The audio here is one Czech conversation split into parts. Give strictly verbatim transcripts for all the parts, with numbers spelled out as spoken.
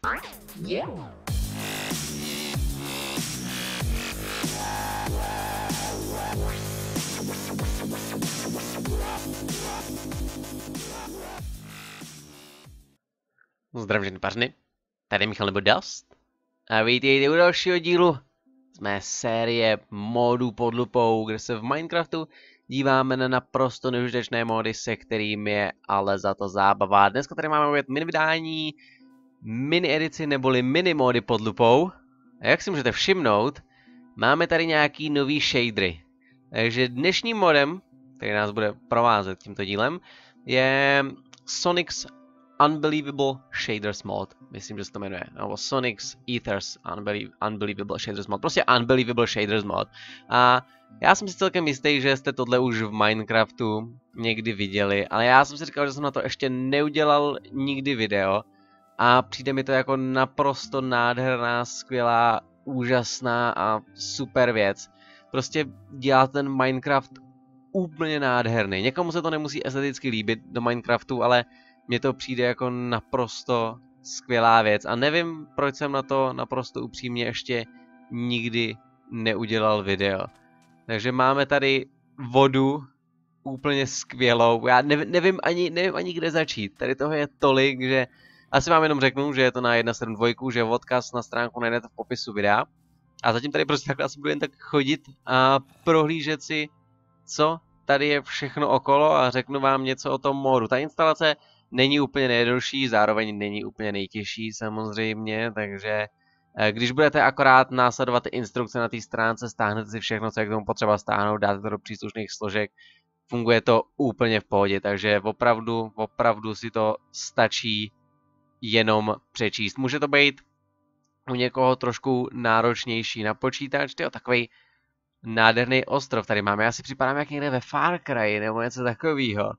Zdravím pařny, tady je Michal nebo Dust a vítejte u dalšího dílu z mé série modů pod lupou, kde se v Minecraftu díváme na naprosto neužitečné mody, se kterými je ale za to zábava. Dneska tady máme opět mini vydání, mini edici neboli mini mody pod lupou. A jak si můžete všimnout, máme tady nějaký nový shadery. Takže dnešním modem, který nás bude provázet tímto dílem, je Sonic's Unbelievable Shaders mod, myslím, že se to jmenuje, nebo Sonic's Ethers Unbelie Unbelievable Shaders mod, prostě Unbelievable Shaders mod. A já jsem si celkem jistý, že jste tohle už v Minecraftu někdy viděli, ale já jsem si říkal, že jsem na to ještě neudělal nikdy video a přijde mi to jako naprosto nádherná, skvělá, úžasná a super věc. Prostě dělá ten Minecraft úplně nádherný. Někomu se to nemusí esteticky líbit do Minecraftu, ale mně to přijde jako naprosto skvělá věc a nevím, proč jsem na to naprosto upřímně ještě nikdy neudělal video. Takže máme tady vodu úplně skvělou, já nevím, nevím, ani, nevím ani kde začít, tady toho je tolik, že asi vám jenom řeknu, že je to na jedna sedm dva, že odkaz na stránku najdete v popisu videa. A zatím tady prostě takhle asi budu jen tak chodit a prohlížet si, co tady je všechno okolo a řeknu vám něco o tom modu. Ta instalace není úplně nejjednodušší, zároveň není úplně nejtěžší samozřejmě, takže když budete akorát následovat ty instrukce na té stránce, stáhnete si všechno, co je k tomu potřeba stáhnout, dáte to do příslušných složek, funguje to úplně v pohodě, takže opravdu, opravdu si to stačí jenom přečíst. Může to být u někoho trošku náročnější na počítač, tyjo, takovej nádherný ostrov tady máme, já si připadám jak někde ve Far Cry nebo něco takového.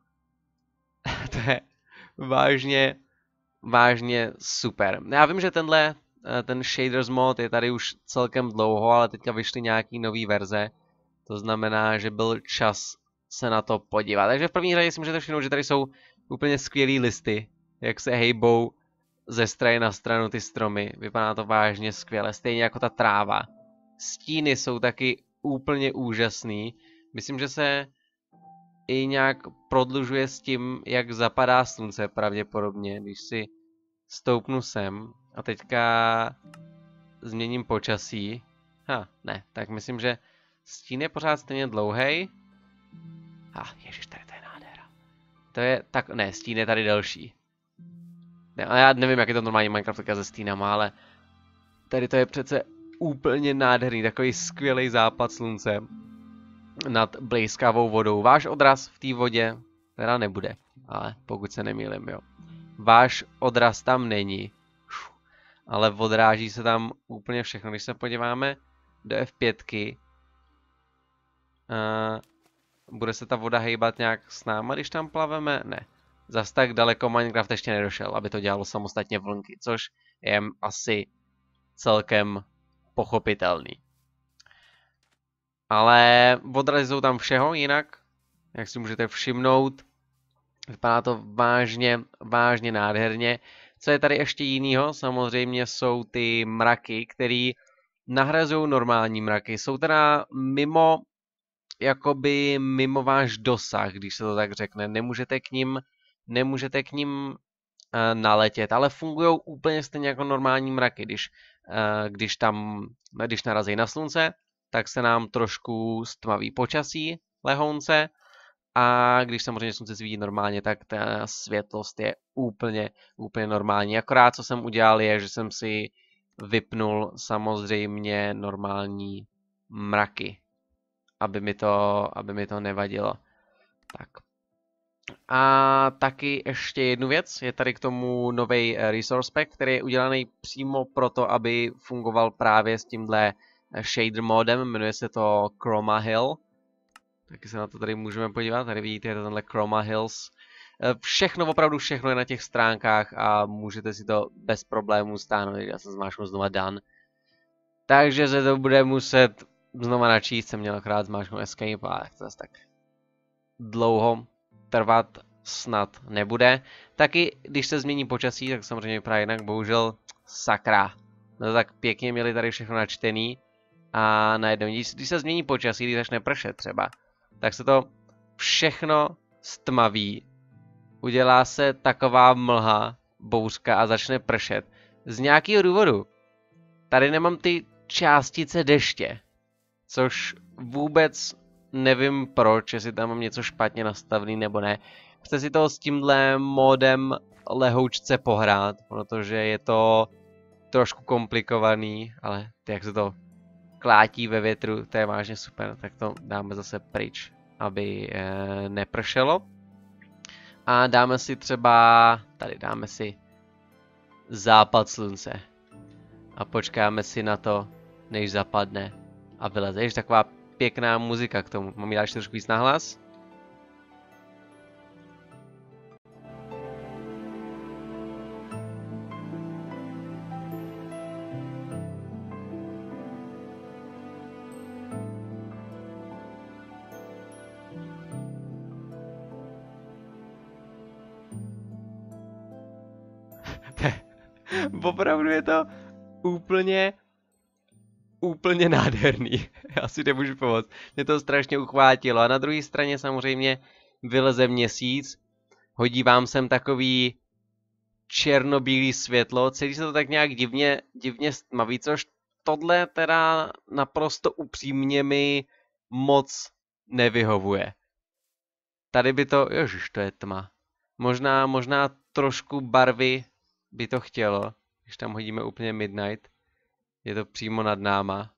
To je vážně, vážně super. Já vím, že tenhle, ten Shaders mod je tady už celkem dlouho, ale teďka vyšly nějaký nový verze. To znamená, že byl čas se na to podívat. Takže v první řadě si můžete všimnout, že tady jsou úplně skvělý listy, jak se hejbou ze strany na stranu ty stromy. Vypadá to vážně skvěle, stejně jako ta tráva. Stíny jsou taky úplně úžasný. Myslím, že se i nějak prodlužuje s tím, jak zapadá slunce pravděpodobně, když si stoupnu sem a teďka změním počasí. Ha, ne, tak myslím, že stín je pořád stejně dlouhej. Ha, ježiš, tady to je nádhera. To je, tak, ne, stín je tady delší. Ne, ale já nevím, jak je to normální Minecraft se stínama, ale tady to je přece úplně nádherný, takový skvělý západ slunce nad blejskavou vodou. Váš odraz v té vodě teda nebude, ale pokud se nemýlím, jo. Váš odraz tam není, ale odráží se tam úplně všechno. Když se podíváme do F pět, uh, bude se ta voda hejbat nějak s náma, když tam plaveme? Ne. Zas tak daleko Minecraft ještě nedošel, aby to dělalo samostatně vlnky, což je asi celkem pochopitelný. Ale odrazy jsou tam všeho jinak, jak si můžete všimnout. Vypadá to vážně, vážně nádherně. Co je tady ještě jinýho? Samozřejmě jsou ty mraky, které nahrazují normální mraky. Jsou teda mimo, jakoby mimo váš dosah, když se to tak řekne. Nemůžete k nim, nemůžete k nim uh, naletět, ale fungují úplně stejně jako normální mraky. Když, uh, když tam, když narazí na slunce, tak se nám trošku stmaví počasí lehounce a když samozřejmě slunce svítí normálně, tak ta světlost je úplně, úplně normální. Akorát co jsem udělal je, že jsem si vypnul samozřejmě normální mraky, aby mi to, aby mi to nevadilo. Tak. A taky ještě jednu věc, je tady k tomu nový resource pack, který je udělaný přímo proto, aby fungoval právě s tímhle shader modem, jmenuje se to Chroma Hill. Taky se na to tady můžeme podívat, tady vidíte, je to tenhle Chroma Hills. Všechno, opravdu všechno je na těch stránkách a můžete si to bez problémů stáhnout, já jsem zmáčknul znova done. Takže se to bude muset znova načíst, jsem měl akorát zmáčknout escape a to zase tak dlouho trvat snad nebude. Taky, když se změní počasí, tak samozřejmě vypadá jinak, bohužel sakra. No tak pěkně měli tady všechno načtený. A najednou, když, když se změní počasí, když začne pršet třeba, tak se to všechno stmaví. Udělá se taková mlha, bouřka a začne pršet. Z nějakého důvodu. Tady nemám ty částice deště. Což vůbec nevím proč, jestli tam mám něco špatně nastavený nebo ne. Chci si to s tímhle modem lehoučce pohrát, protože je to trošku komplikovaný, ale jak se to klátí ve větru, to je vážně super, tak to dáme zase pryč, aby e, nepršelo. A dáme si třeba, tady dáme si západ slunce. A počkáme si na to, než zapadne a vyleze. Jež taková pěkná muzika k tomu. Mám ji dát trošku víc nahlas? Opravdu je to úplně, úplně nádherný. Já si nemůžu pomoct. Mě to strašně uchvátilo. A na druhé straně samozřejmě vyleze měsíc. Hodí vám sem takový černobílý světlo. Celý se to tak nějak divně, divně stmaví, což tohle teda naprosto upřímně mi moc nevyhovuje. Tady by to, ježiš, to je tma. Možná, možná trošku barvy by to chtělo, když tam hodíme úplně Midnight. Je to přímo nad náma.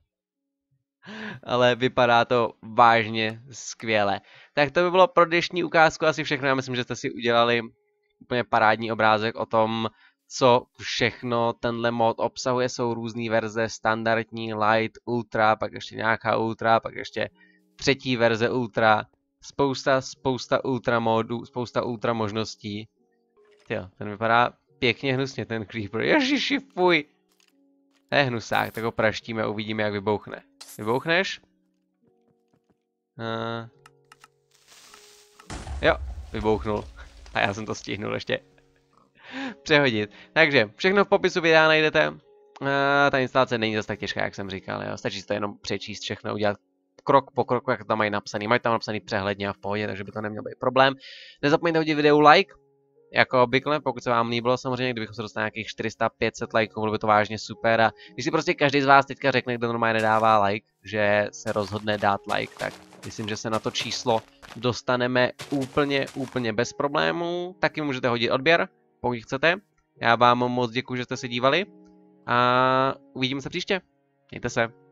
Ale vypadá to vážně skvěle. Tak to by bylo pro dnešní ukázku asi všechno. Já myslím, že jste si udělali úplně parádní obrázek o tom, co všechno tenhle mod obsahuje. Jsou různé verze, standardní, light, ultra, pak ještě nějaká ultra, pak ještě třetí verze ultra. Spousta, spousta ultra modů, spousta ultra možností. Jo, ten vypadá pěkně hnusně, ten creeper. Ježiši, fuj! To je hnusák, tak ho praštíme a uvidíme, jak vybouchne. Vybouchneš? Uh... Jo, vybouchnul. A já jsem to stihnul ještě přehodit. Takže, všechno v popisu videa najdete. Uh, ta instalace není zase tak těžká, jak jsem říkal. Jo. Stačí si to jenom přečíst všechno, udělat krok po kroku, jak tam mají napsaný. Mají tam napsaný přehledně a v pohodě, takže by to neměl být problém. Nezapomeňte hodit videu like. Jako obvykle, pokud se vám líbilo, samozřejmě, kdybychom se dostali nějakých čtyři sta pět set lajků, bylo by to vážně super. A když si prostě každý z vás teďka řekne, kdo normálně nedává like, že se rozhodne dát like, tak myslím, že se na to číslo dostaneme úplně, úplně bez problémů. Taky můžete hodit odběr, pokud chcete. Já vám moc děkuji, že jste se dívali a uvidíme se příště. Mějte se.